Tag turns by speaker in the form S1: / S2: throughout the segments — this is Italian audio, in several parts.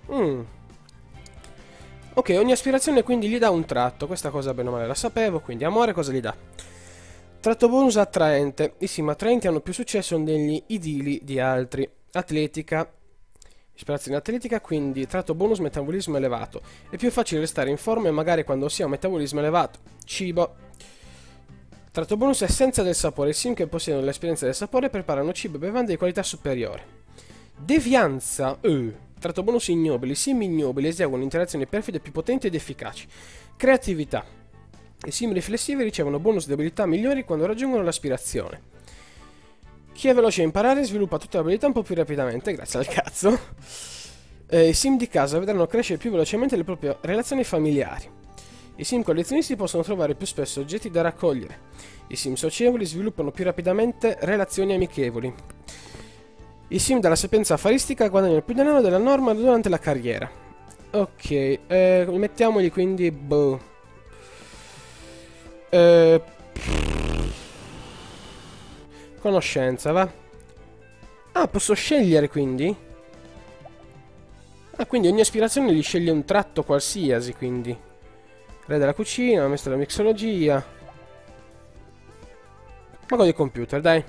S1: Mm. Ok, ogni aspirazione quindi gli dà un tratto. Questa cosa bene o male la sapevo. Quindi amore cosa gli dà? Tratto bonus attraente. I sim attraenti hanno più successo negli idili di altri. Atletica. Ispirazione atletica, quindi tratto bonus metabolismo elevato. È più facile restare in forma e magari quando si ha un metabolismo elevato. Cibo. Tratto bonus essenza del sapore. I sim che possiedono l'esperienza del sapore preparano cibo e bevande di qualità superiore. Devianza. Tratto bonus ignobili. I sim ignobili eseguono interazioni perfide più potenti ed efficaci. Creatività. I sim riflessivi ricevono bonus di abilità migliori quando raggiungono l'aspirazione. Chi è veloce a imparare sviluppa tutte le abilità un po' più rapidamente, grazie al cazzo. I sim di casa vedranno crescere più velocemente le proprie relazioni familiari. I sim collezionisti possono trovare più spesso oggetti da raccogliere. I sim socievoli sviluppano più rapidamente relazioni amichevoli. I sim dalla sapienza affaristica guadagnano più denaro della norma durante la carriera. Ok, mettiamogli quindi... boh. Conoscenza, va? Ah, posso scegliere quindi? Ah, quindi ogni aspirazione gli sceglie un tratto qualsiasi, quindi. Re della cucina, maestro della mixologia. Mago di computer, dai.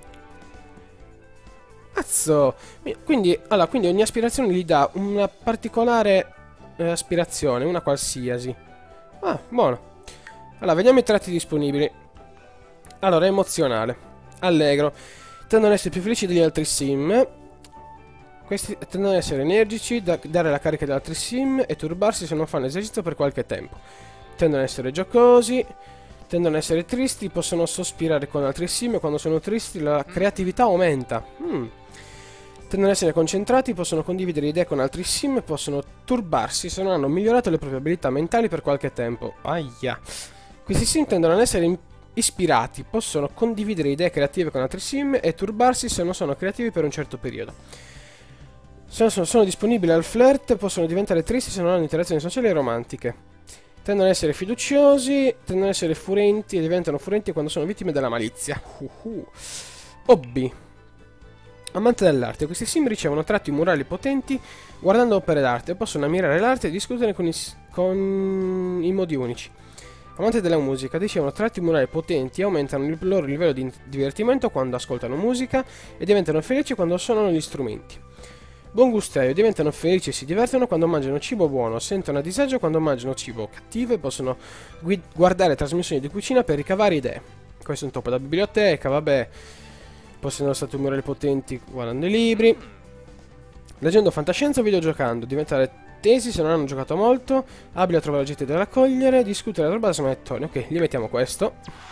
S1: Cazzo! Quindi ogni aspirazione gli dà una particolare aspirazione, una qualsiasi. Ah, buono. Allora, vediamo i tratti disponibili. Allora, emozionale. Allegro. Tendono ad essere più felici degli altri sim. Questi tendono ad essere energici, dare la carica agli altri sim e turbarsi se non fanno esercizio per qualche tempo. Tendono ad essere giocosi. Tendono ad essere tristi, possono sospirare con altri sim e quando sono tristi la creatività aumenta. Tendono ad essere concentrati, possono condividere idee con altri sim e possono turbarsi se non hanno migliorato le proprie abilità mentali per qualche tempo. Aia. Questi sim tendono ad essere ispirati, possono condividere idee creative con altri sim e turbarsi se non sono creativi per un certo periodo. Se sono disponibili al flirt, possono diventare tristi se non hanno interazioni sociali e romantiche. Tendono ad essere fiduciosi, tendono ad essere furenti e diventano furenti quando sono vittime della malizia. Hobby. Amante dell'arte, questi sim ricevono tratti murali potenti guardando opere d'arte, possono ammirare l'arte e discutere con i modi unici. Amante della musica, ricevono tratti murali potenti e aumentano il loro livello di divertimento quando ascoltano musica e diventano felici quando suonano gli strumenti. Buon gustaio, diventano felici e si divertono quando mangiano cibo buono, sentono a disagio quando mangiano cibo cattivo e possono guardare trasmissioni di cucina per ricavare idee. Questo è un topo da biblioteca, vabbè. Possono stati murali potenti guardando i libri. Leggendo fantascienza o videogiocando, diventare tesi se non hanno giocato molto, abili a trovare oggetti da raccogliere, discutere la roba da smanettone. Ok, gli mettiamo questo.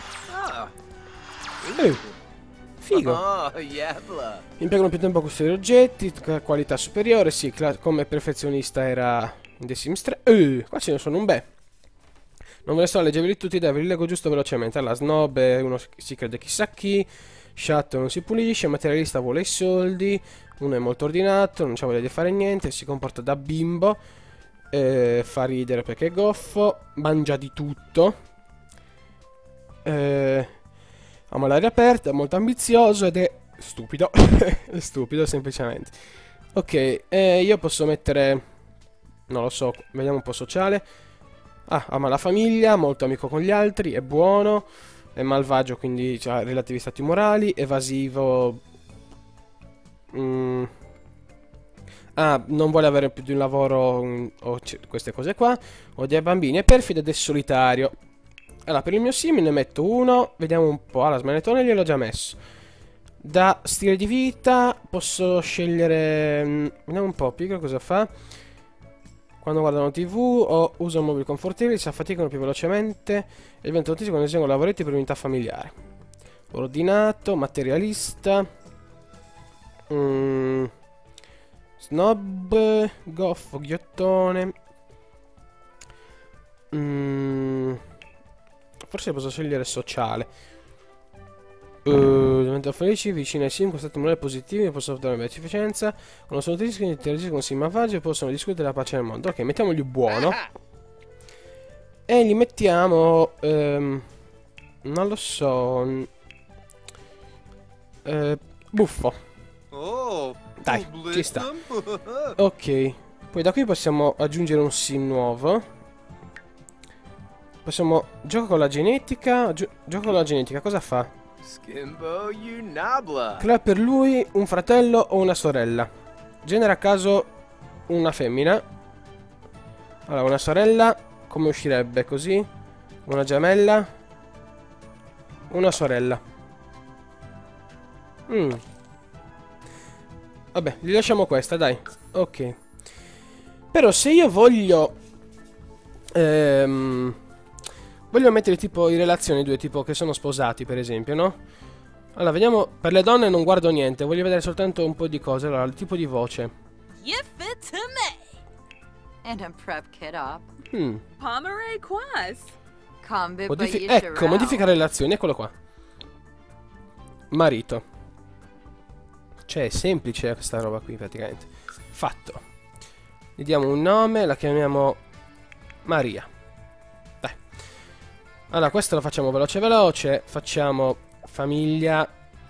S1: Figo. Impiegano più tempo a costruire oggetti, qualità superiore, sì, come perfezionista era in The Sims 3. Qua ce ne sono un bel. Non ve ne sto a leggerveli tutti, dai, ve li leggo giusto velocemente. Allora, snob è uno si crede chissà chi, Shatto non si pulisce, materialista vuole i soldi, uno è molto ordinato, non c'ha voglia di fare niente, si comporta da bimbo, fa ridere perché è goffo, mangia di tutto, ama l'aria aperta, è molto ambizioso ed è stupido, è stupido semplicemente. Ok, io posso mettere, non lo so, vediamo un po' sociale. Ah, ama la famiglia, molto amico con gli altri, è buono, è malvagio, quindi ha relativi stati morali, evasivo. Ah, non vuole avere più di un lavoro o queste cose qua. Odia i bambini, è perfido ed è solitario. Allora, per il mio sim ne metto uno, vediamo un po'. La smanettone gliel'ho già messo. Da stile di vita posso scegliere. Vediamo un po', piccola cosa fa. Quando guardano TV o usano mobili confortevoli si affaticano più velocemente e diventano autistici quando eseguono lavoretti per unità familiare. Ordinato, materialista, snob, goffo, ghiottone. Forse posso scegliere sociale. Diventano felici, vicini ai sim con stati morali positivi e possono ottenere beneficenza. Quando sono tristi, interagiscono con sim malvagi e possono discutere la pace nel mondo. Ok, mettiamogli buono. E gli mettiamo. Non lo so. Buffo. Dai, ci sta. Ok. Poi da qui possiamo aggiungere un sim nuovo. Possiamo... Gioco con la genetica. Gioco con la genetica, cosa fa?
S2: Skimbo Unabla.
S1: Crea per lui un fratello o una sorella. Genera a caso una femmina. Allora, una sorella, come uscirebbe? Così. Una gemella. Una sorella. Vabbè, gli lasciamo questa, dai. Ok. Però se io voglio... voglio mettere tipo in relazione i due, tipo che sono sposati, per esempio, no? Allora, vediamo. Per le donne non guardo niente, voglio vedere soltanto un po' di cose. Allora, il tipo di voce.
S3: You fit to me. And a prep kit up.
S4: Pomeray Quas.
S1: Ecco, modifica relazioni, eccolo qua. Marito. Cioè, è semplice questa roba qui, praticamente. Fatto. Gli diamo un nome, la chiamiamo Maria. Dai. Allora, questo lo facciamo veloce veloce. Facciamo famiglia.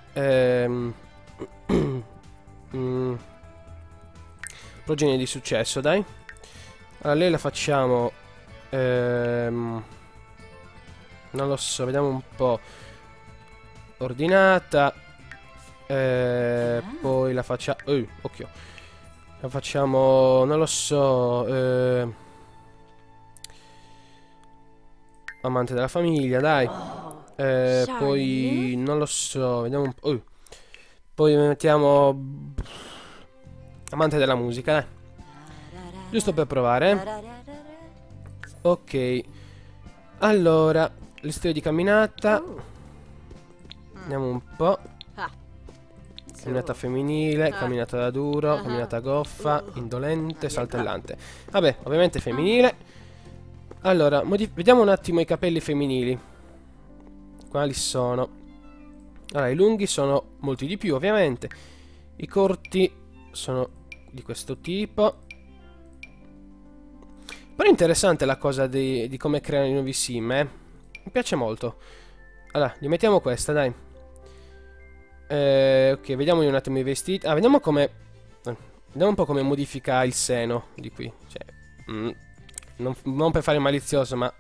S1: Progenie di successo, dai. Allora, lei la facciamo... non lo so, vediamo un po'. Ordinata. Poi la facciamo... occhio. La facciamo... non lo so... amante della famiglia, dai. Poi... non lo so, vediamo un po'... poi mettiamo... amante della musica, dai. Giusto per provare. Ok. Allora, l'istile di camminata. Andiamo un po'. Camminata femminile, camminata da duro, camminata goffa, indolente, saltellante. Vabbè, ovviamente femminile. Allora, vediamo un attimo i capelli femminili. Quali sono? Allora, i lunghi sono molti di più, ovviamente. I corti sono di questo tipo. Però è interessante la cosa di come creano i nuovi sim, Mi piace molto. Allora, gli mettiamo questa, dai. Ok, vediamo un attimo i vestiti. Vediamo come... vediamo un po' come modifica il seno di qui. Cioè, non per fare malizioso, ma...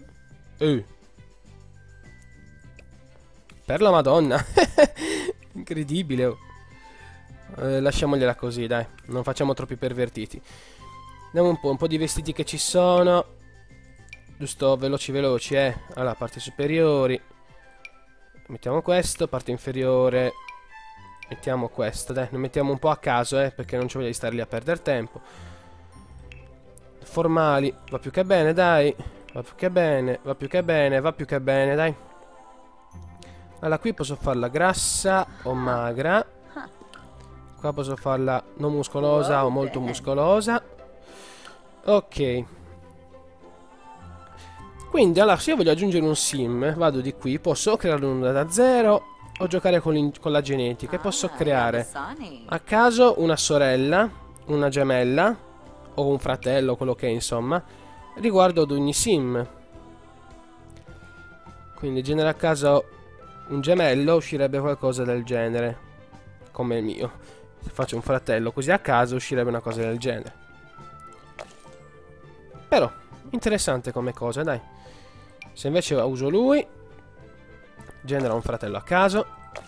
S1: per la Madonna. Incredibile, oh. Lasciamogliela così, dai. Non facciamo troppi pervertiti. Vediamo un po' di vestiti che ci sono. Giusto veloci veloci, Allora, parti superiori. Mettiamo questo, parte inferiore. Mettiamo questo, dai. Lo mettiamo un po' a caso, perché non ci voglio di stare lì a perdere tempo. Formali, va più che bene, dai. Va più che bene, va più che bene, va più che bene, dai. Allora, qui posso farla grassa o magra. Qua posso farla non muscolosa o molto muscolosa. Ok. Quindi, allora, se io voglio aggiungere un sim, vado di qui, posso o creare uno da zero o giocare con la genetica. E posso creare a caso una sorella, una gemella o un fratello, quello che è, insomma, riguardo ad ogni sim. Quindi genera a caso un gemello, uscirebbe qualcosa del genere, come il mio. Se faccio un fratello così a caso, uscirebbe una cosa del genere. Però, interessante come cosa, dai. Se invece uso lui, genera un fratello a caso.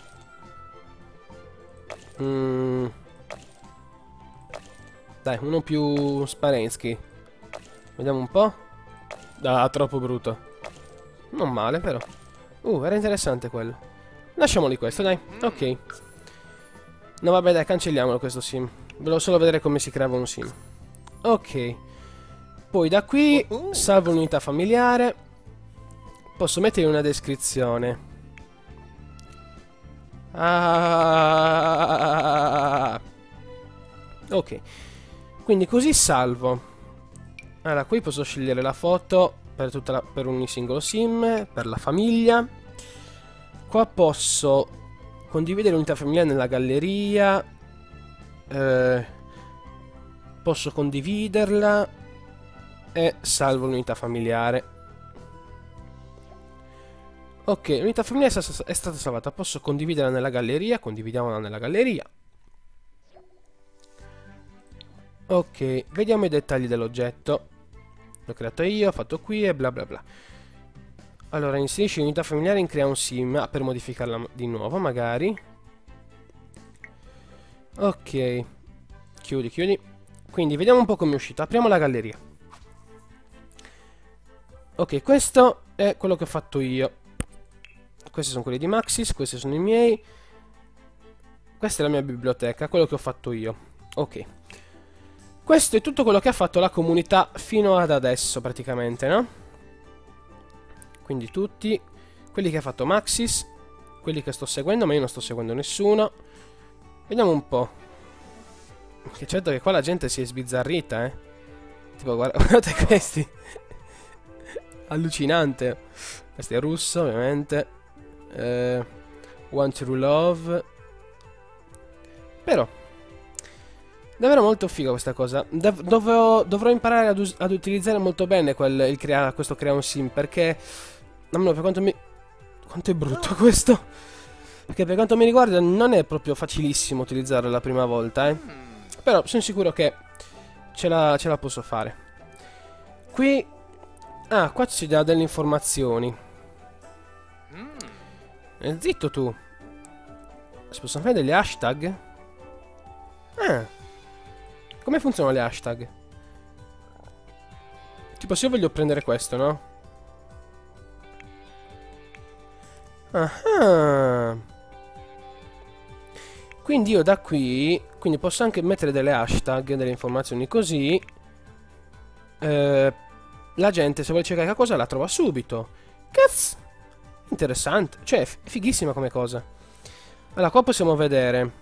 S1: Dai, uno più Sparensky. Vediamo un po'. Troppo brutto. Non male, però. Era interessante quello. Lasciamoli questo, dai. Ok. No, vabbè, dai, cancelliamolo questo sim. Volevo solo vedere come si creava un sim. Ok. Poi da qui salvo l'unità familiare. Posso mettere una descrizione. Ok. Quindi così salvo. Allora, qui posso scegliere la foto per ogni singolo sim, per la famiglia. Qua posso condividere l'unità familiare nella galleria. Posso condividerla e salvo l'unità familiare. Ok, l'unità familiare è stata salvata. Posso condividerla nella galleria. Condividiamola nella galleria. Ok, vediamo i dettagli dell'oggetto. L'ho creato io, ho fatto qui e bla bla bla. Allora, inserisci unità familiare in crea un sim per modificarla di nuovo, magari. Ok. Chiudi, chiudi. Quindi, vediamo un po' come è uscito. Apriamo la galleria. Ok, questo è quello che ho fatto io. Questi sono quelli di Maxis, questi sono i miei. Questa è la mia biblioteca, quello che ho fatto io. Ok. Questo è tutto quello che ha fatto la comunità fino ad adesso, praticamente, no? Quindi tutti quelli che ha fatto Maxis, quelli che sto seguendo, ma io non sto seguendo nessuno. Vediamo un po'. Che certo che qua la gente si è sbizzarrita, eh. Tipo, guardate questi. Allucinante. Questo è russo, ovviamente. One True Love. Però davvero molto figa questa cosa. Dovrò imparare ad utilizzare molto bene questo crea un sim, perché no, per quanto è brutto questo. Perché per quanto mi riguarda non è proprio facilissimo utilizzarlo la prima volta, eh. Però sono sicuro che ce la posso fare. Qui qua ci dà delle informazioni. Zitto tu. Si possono fare degli hashtag? Come funzionano le hashtag? Tipo, se io voglio prendere questo, no? Quindi io da qui, quindi posso anche mettere delle hashtag, delle informazioni così. La gente, se vuole cercare qualcosa, la trova subito. Cazzo! Interessante. Cioè, è fighissima come cosa. Allora, qua possiamo vedere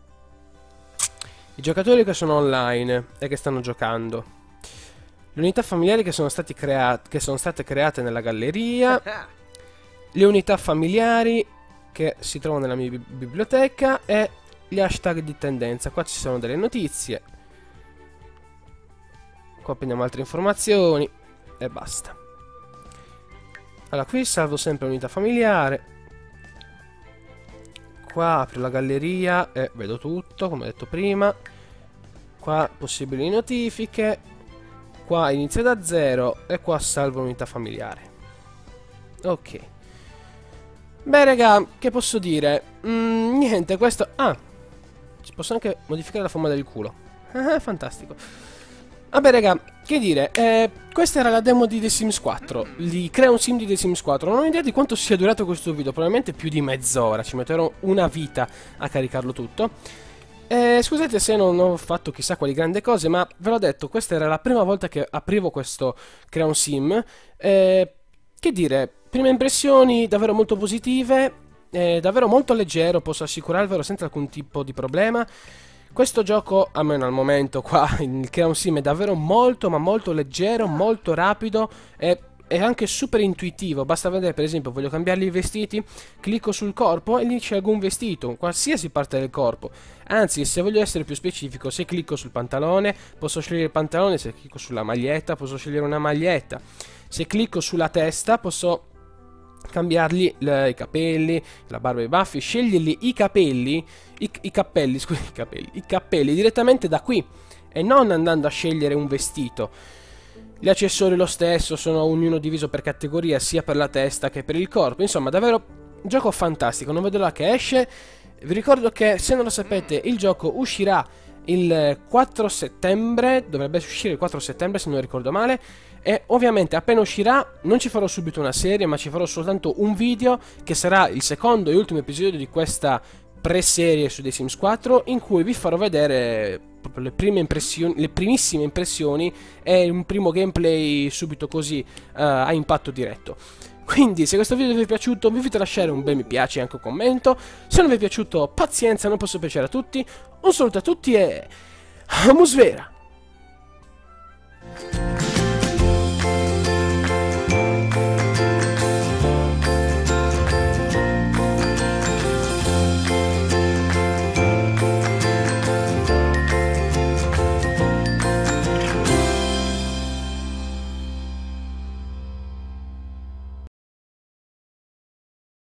S1: i giocatori che sono online e che stanno giocando. Le unità familiari che sono state create nella galleria. Le unità familiari che si trovano nella mia biblioteca. E gli hashtag di tendenza. Qua ci sono delle notizie. Qua prendiamo altre informazioni. E basta. Allora, qui salvo sempre l'unità familiare. Qua apro la galleria e vedo tutto, come ho detto prima. Qua possibili notifiche. Qua inizia da 0 e qua salvo l'unità familiare. Ok. Beh, raga, che posso dire? Niente, questo... ci posso anche modificare la forma del culo. Fantastico. Vabbè, raga, che dire? Questa era la demo di The Sims 4. Crea un sim di The Sims 4. Non ho idea di quanto sia durato questo video. Probabilmente più di mezz'ora. Ci metterò una vita a caricarlo tutto. Scusate se non ho fatto chissà quali grandi cose, ma ve l'ho detto, questa era la prima volta che aprivo questo Crea un sim. Che dire? Prime impressioni davvero molto positive. Davvero molto leggero, posso assicurarvelo, senza alcun tipo di problema. Questo gioco, almeno al momento qua, il Crea un sim è davvero molto ma molto leggero, molto rapido e anche super intuitivo. Basta vedere, per esempio, voglio cambiargli i vestiti, clicco sul corpo e gli scelgo un vestito, qualsiasi parte del corpo. Anzi, se voglio essere più specifico, se clicco sul pantalone, posso scegliere il pantalone, se clicco sulla maglietta, posso scegliere una maglietta. Se clicco sulla testa, posso cambiargli i capelli, la barba e i baffi, scegliergli i capelli, i capelli direttamente da qui e non andando a scegliere un vestito. Gli accessori lo stesso, sono ognuno diviso per categoria, sia per la testa che per il corpo. Insomma, davvero un gioco fantastico, non vedo l'ora che esce. Vi ricordo che, se non lo sapete, il gioco uscirà il 4 settembre, dovrebbe uscire il 4 settembre se non ricordo male. E ovviamente appena uscirà non ci farò subito una serie, ma ci farò soltanto un video che sarà il secondo e ultimo episodio di questa pre-serie su The Sims 4, in cui vi farò vedere proprio le primissime impressioni e un primo gameplay subito così a impatto diretto. Quindi, se questo video vi è piaciuto, vi invito a lasciare un bel mi piace e anche un commento. Se non vi è piaciuto, pazienza, non posso piacere a tutti. Un saluto a tutti e... Amusvera!